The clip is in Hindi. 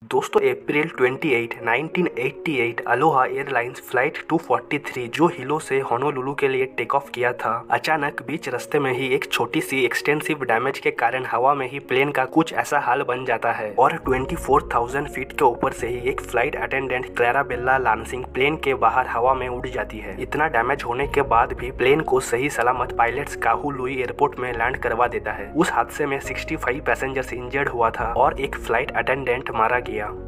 दोस्तों अप्रैल 28, 1988 अलोहा एयरलाइंस फ्लाइट 243 जो हिलो से होनोलुलु के लिए टेक ऑफ किया था, अचानक बीच रास्ते में ही एक छोटी सी एक्सटेंसिव डैमेज के कारण हवा में ही प्लेन का कुछ ऐसा हाल बन जाता है और 24,000 फीट के ऊपर से ही एक flight attendant Clarabella Lansing plane के बाहर हवा में उड़ जाती है। इतना डैमेज होने के बाद भी प्लेन को सही सलामत पायलट्स काहू लुई एयरपोर्ट में लैंड करवा देता है। उस हादसे में 65 पैसेंजर्स इंजर्ड हुआ था और एक फ्लाइट अटेंडेंट मारा गया।